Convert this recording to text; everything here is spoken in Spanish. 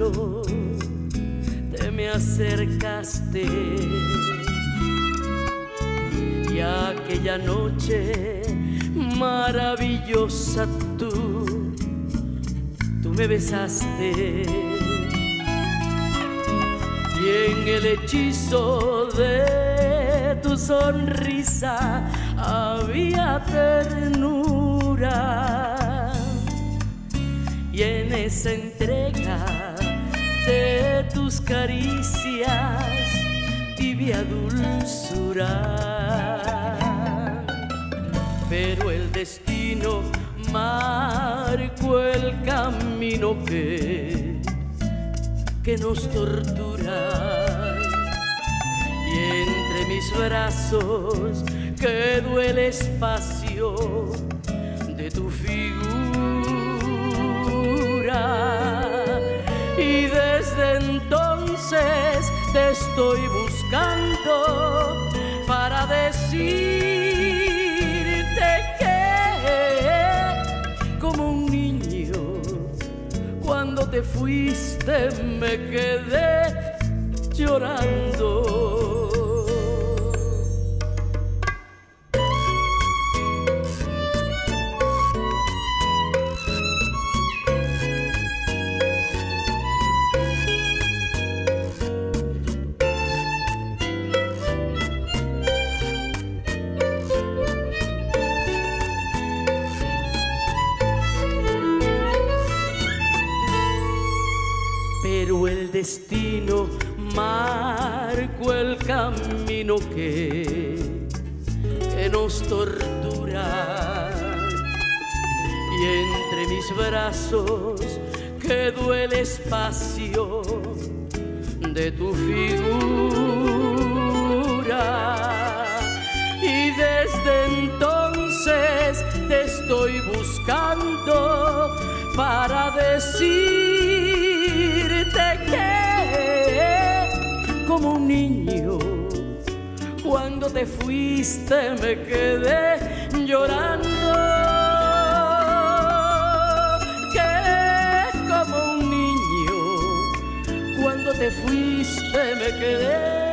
solo te me acercaste. Y aquella noche maravillosa tú me besaste. Y en el hechizo de tu sonrisa había ternura. Y en esa entrega de tus caricias tibia dulzura. Pero el destino marcó el camino que nos tortura. Y entre mis brazos quedó el espacio de tu figura. Y desde entonces te estoy buscando para decirte que, como un niño, cuando te fuiste me quedé llorando. Pero el destino marcó el camino que nos tortura. Y entre mis brazos quedó el espacio de tu figura. Y desde entonces te estoy buscando para decirte que, como un niño, cuando te fuiste me quedé llorando. Que como un niño, cuando te fuiste me quedé